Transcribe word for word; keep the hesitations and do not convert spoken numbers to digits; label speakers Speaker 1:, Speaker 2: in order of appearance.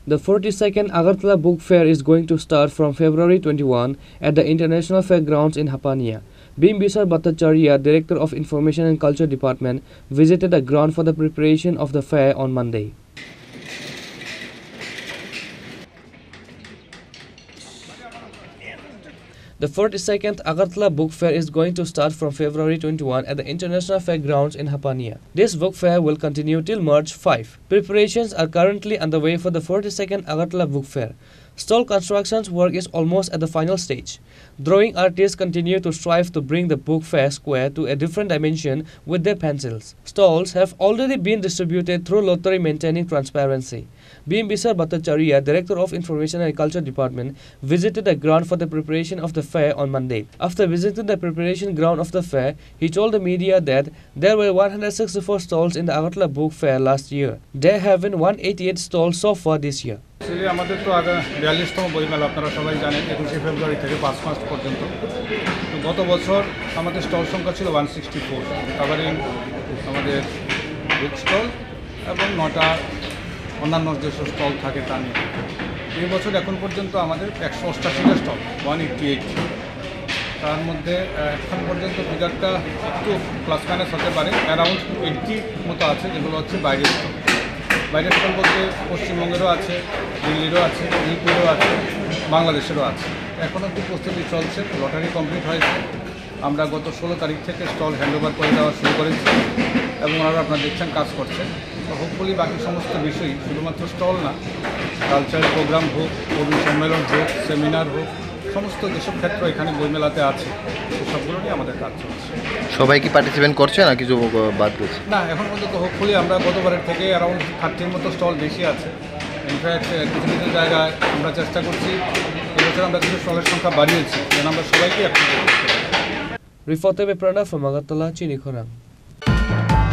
Speaker 1: The forty-second Agartala Book Fair is going to start from February twenty-first at the International Fairgrounds in Hapania. Bimbisar Bhattacharya, Director of Information and Culture Department, visited the ground for the preparation of the fair on Monday. The forty-second Agartala Book Fair is going to start from February twenty-first at the International Fairgrounds in Hapania. This book fair will continue till March fifth. Preparations are currently underway for the forty-second Agartala Book Fair. Stall construction's work is almost at the final stage. Drawing artists continue to strive to bring the book fair square to a different dimension with their pencils. Stalls have already been distributed through lottery maintaining transparency. Bimbisar Bhattacharya, Director of Information and Culture Department, visited the ground for the preparation of the fair on Monday. After visiting the preparation ground of the fair, he told the media that there were one hundred sixty-four stalls in the Agartala Book Fair last year. There have been one hundred eighty-eight stalls so far this year.
Speaker 2: আমাদের তো আগে বিয়াল্লিশতম বইমেলা আপনারা সবাই জানেন একুশে ফেব্রুয়ারি থেকে পাঁচ মার্চ পর্যন্ত। তো গত বছর আমাদের স্টল সংখ্যা ছিল ওয়ান সিক্সটি ফোর কাভারিং আমাদের বুক স্টল এবং নটা অন্যান্য যেসব স্টল থাকে তা নিয়ে। এই বছর এখন পর্যন্ত আমাদের একশো অষ্টাশিটা স্টল ওয়ান এইটটি এইট তার মধ্যে এখন পর্যন্ত ফিগারটা একটু প্লাস মাইনাস হতে পারে অ্যারাউন্ড এইটটি মতো আছে যেগুলো হচ্ছে বাইরের স্টল। বাইরের স্টল বলতে পশ্চিমবঙ্গেরও আছে, দিল্লিরও আছে, ইউপিরও আছে, বাংলাদেশেরও আছে। এখন অব্দি প্রস্তুতি চলছে, লটারি কমপ্লিট হয়েছে। আমরা গত ষোলো তারিখ থেকে স্টল হ্যান্ডওভার করে দেওয়া শুরু করেছি এবং ওনারা আপনারা দেখছেন কাজ করছেন। তো হোপফুলি বাকি সমস্ত বিষয়ই শুধুমাত্র স্টল না, কালচারাল প্রোগ্রাম হোক, কর্মী সম্মেলন হোক, সেমিনার হোক, সমস্ত যেসব ক্ষেত্র এখানে বইমেলাতে আছে সবগুলো নিয়ে আমাদের কাজ চলছে।
Speaker 3: সবাই কি পার্টিসিপেট করছে না কিছু বাদ গেছে?
Speaker 2: না, এখন পর্যন্ত হোপফুলি আমরা গতবারের থেকে অ্যারাউন্ড থার্টির মতো স্টল বেশি আছে। ইনফ্যাক্ট কিছু কিছু জায়গায় আমরা চেষ্টা করছি এবছর আমরা কিছু স্টলের সংখ্যা বাড়িয়েছি যেন আমরা সবাইকে অ্যাপ্লাই করতে পারি।
Speaker 1: Reported by Pranav from Agartala, Chini Khorang.